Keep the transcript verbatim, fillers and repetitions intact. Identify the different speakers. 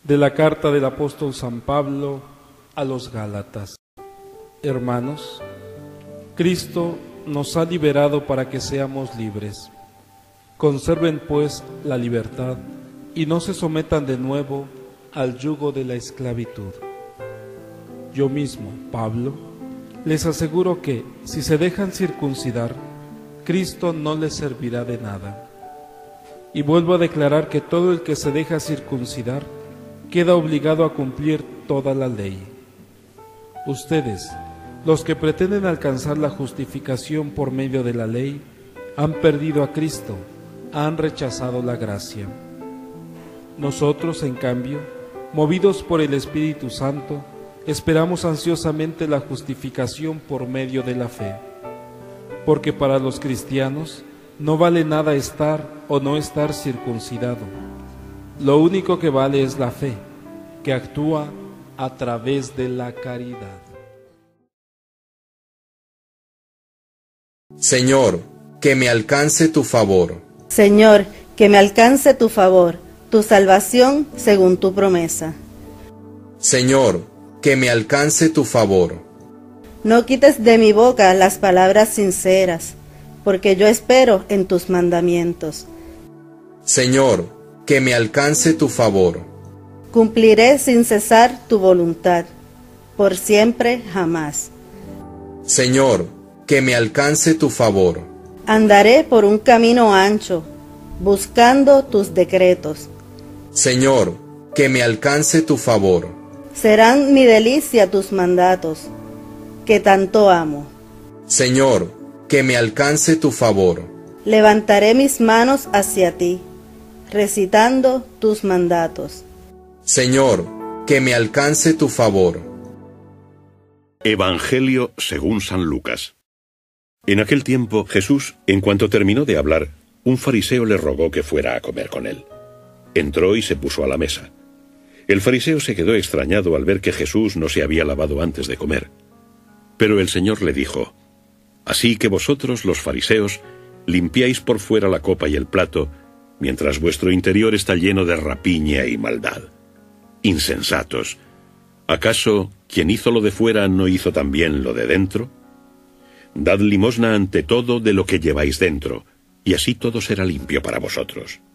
Speaker 1: De la carta del apóstol San Pablo a los Gálatas. Hermanos, Cristo nos ha liberado para que seamos libres. Conserven pues la libertad y no se sometan de nuevo al yugo de la esclavitud. Yo mismo, Pablo, les aseguro que, si se dejan circuncidar, Cristo no les servirá de nada. Y vuelvo a declarar que todo el que se deja circuncidar queda obligado a cumplir toda la ley. Ustedes, los que pretenden alcanzar la justificación por medio de la ley, han perdido a Cristo, han rechazado la gracia. Nosotros, en cambio, movidos por el Espíritu Santo, esperamos ansiosamente la justificación por medio de la fe. Porque para los cristianos no vale nada estar o no estar circuncidado. Lo único que vale es la fe, que actúa a través de la caridad.
Speaker 2: Señor, que me alcance tu favor.
Speaker 3: Señor, que me alcance tu favor, tu salvación según tu promesa.
Speaker 2: Señor, que me alcance tu favor.
Speaker 3: No quites de mi boca las palabras sinceras, porque yo espero en tus mandamientos.
Speaker 2: Señor, que me alcance tu favor.
Speaker 3: Cumpliré sin cesar tu voluntad, por siempre jamás.
Speaker 2: Señor, que me alcance tu favor.
Speaker 3: Andaré por un camino ancho, buscando tus decretos.
Speaker 2: Señor, que me alcance tu favor.
Speaker 3: Serán mi delicia tus mandatos, que tanto amo.
Speaker 2: Señor, que me alcance tu favor.
Speaker 3: Levantaré mis manos hacia ti, recitando tus mandatos.
Speaker 2: Señor, que me alcance tu favor.
Speaker 4: Evangelio según San Lucas. En aquel tiempo, Jesús, en cuanto terminó de hablar, un fariseo le rogó que fuera a comer con él. Entró y se puso a la mesa. El fariseo se quedó extrañado al ver que Jesús no se había lavado antes de comer. Pero el Señor le dijo: Así que vosotros, los fariseos, limpiáis por fuera la copa y el plato, mientras vuestro interior está lleno de rapiña y maldad. Insensatos, ¿acaso quien hizo lo de fuera no hizo también lo de dentro? Dad limosna ante todo de lo que lleváis dentro, y así todo será limpio para vosotros.